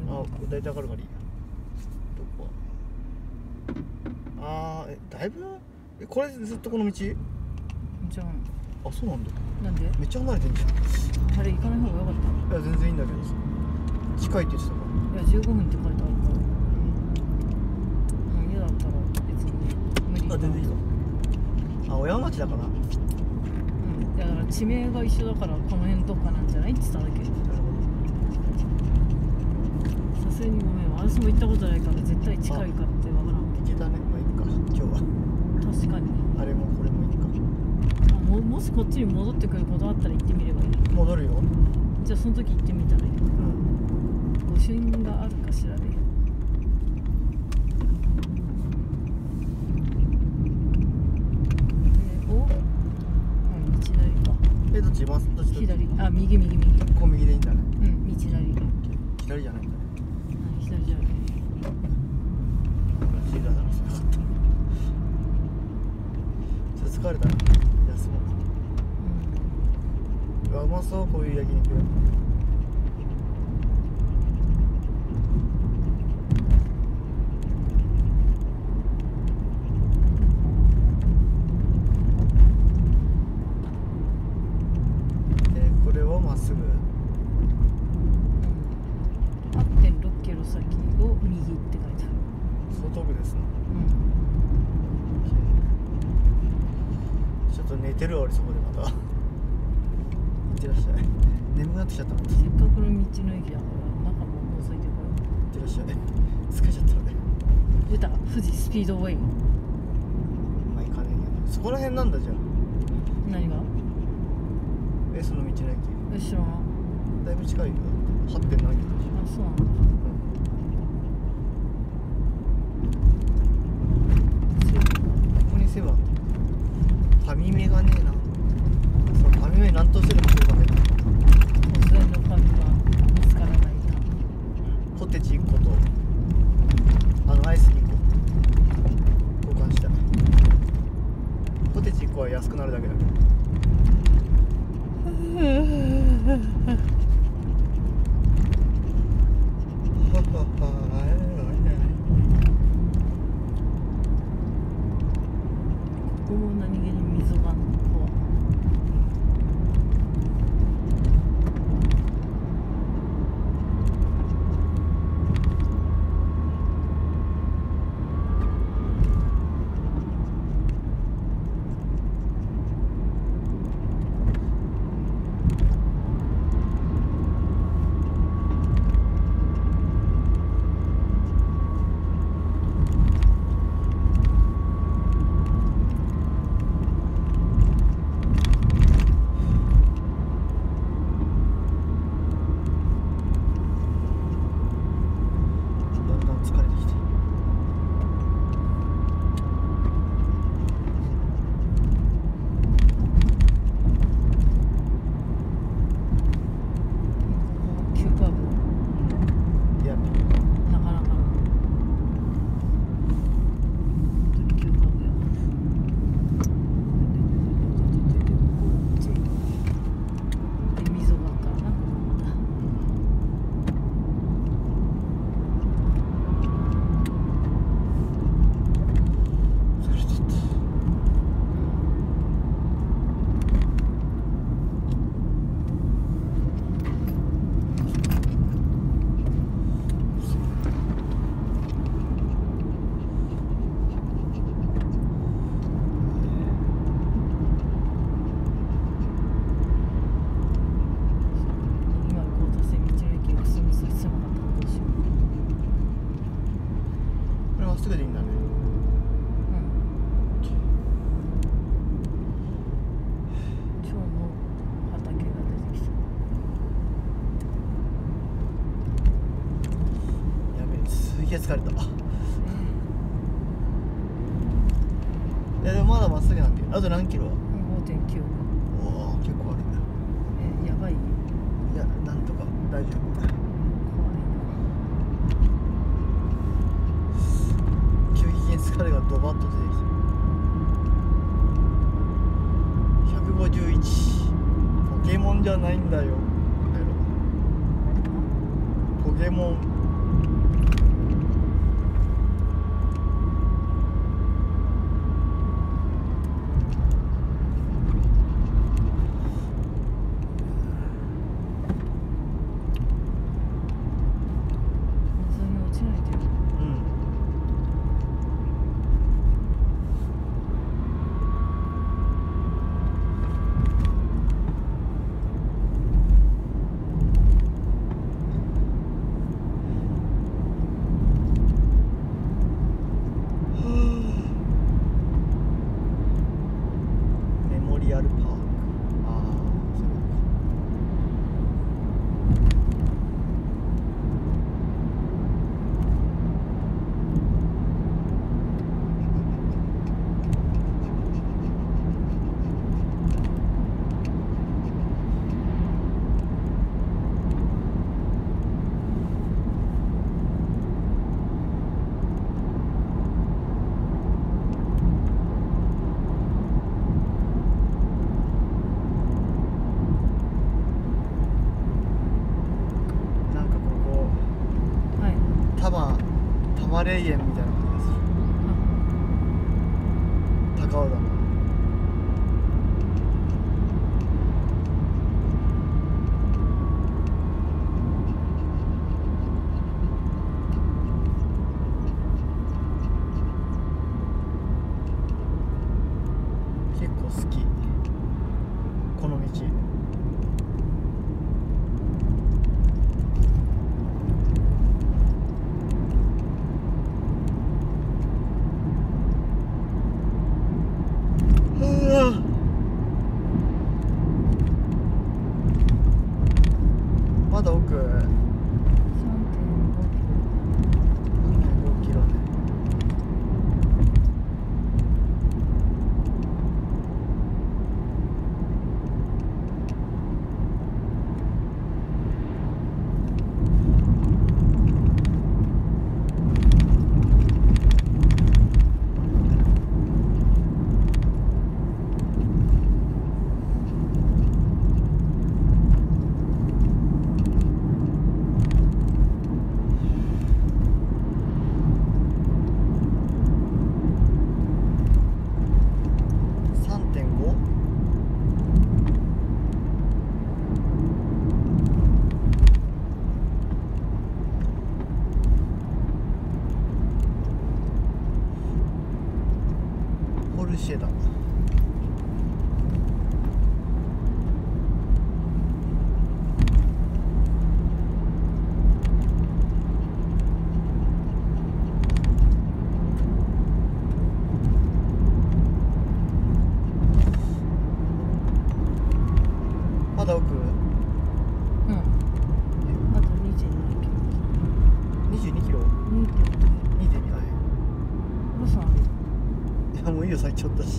あ、大体わかるからいいや。どこ？だいぶこれずっとこの道？ じゃん。 あ、そうなんだ。 なんで？ めっちゃ離れてんじゃん。 あれ行かない方がよかった？ いや全然いいんだけどさ、近いって言ってたから。 いや15分って書いてあるから、家だったら別に無理。 あ、全然いいわ。あ、小山町だから。 うん、だから地名が一緒だからこの辺どっかなんじゃないって言っただけ。 なるほさすがにごめん、私も行ったことないから絶対近いかってわからん。 ど。行けたね。まあいいか今日は。 確かに。 あれもこれもいいか。 もしこっちに戻ってくることあったら行ってみればいい。 戻るよ。 じゃあその時行ってみたらいい。 うん。 御朱印があるかしらね。道なりか。 どっち？どっち？ 左。あ、右。 こう右でいいんだね。 うん、道なり。 左じゃないんだね。 左じゃない。 左だな。ちょっと疲れたな。休もう。うわ、うまそう、こういう焼肉。これをまっすぐ。 8.6 キロ先を右って書いてある。 外部ですね。ちょっと寝てるわ俺そこでまた。いってらっしゃい。眠くなってきちゃったもん。 せっかくの道の駅だから中も覗いてこよいってらっしゃい。疲れちゃった俺。 う。出た、富士スピードウェイ。 まあ行かねえけど、そこら辺なんだじゃん。 何が？ その道の駅。 知らん。 だいぶ近いよ。8.7キロ。 あ、そうなんだ。 ここにセブンあった。ファミメがねえな。そう、ファミメなんとしてでもセブンがない。 突然のファミが見つからないか。 ポテチ1個とアイス2個交換した。ポテチ1個は安くなるだけだけど。 ここも何気に溝がんとは。 すぐでいいんだね。 今日も畑が出てきた。 やべえ、すげえ疲れた。いやでもまだまっすぐなんで。あと何キロ？ 5.9。 おお、結構あるね。 やばい。 いや、なんとか大丈夫。 怖いな。 急激に疲れがドバッと出てきた。151。ポケモンじゃないんだよ。ポケモン。 霊園みたいな感じでする。高尾山。結構好きこの道。まだ奥 3.5 キロね。ポルシェだ。まだ奥。 うん。あと22キロ。 22キロ。 2キロ。 2.2。はい。 ロスある。 いやもういいよ、さっきちょっとし。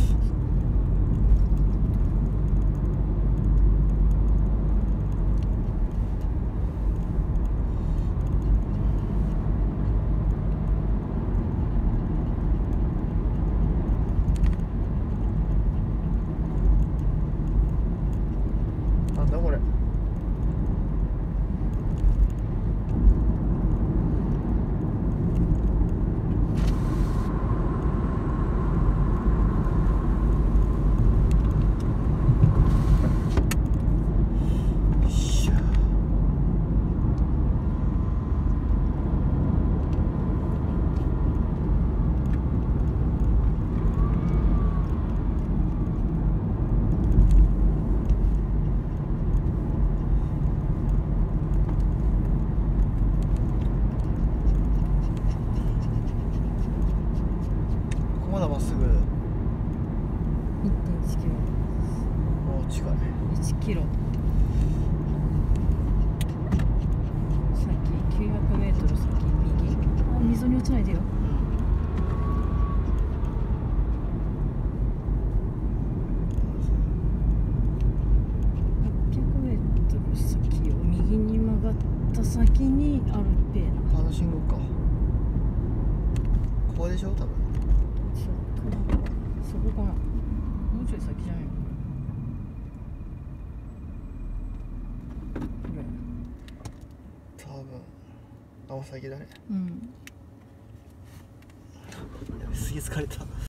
なんだこれ。まだまっすぐ。 1.1キロ。 もう近い。 1キロ。先900メートル先右。あ、溝に落ちないでよ。800メートル先を右に曲がった先にあるペーな。 あの信号か。ここでしょ多分。 そこかな。もうちょい先じゃないの。こ多分青先だね。 れ。うん。 やべすげえ疲れた。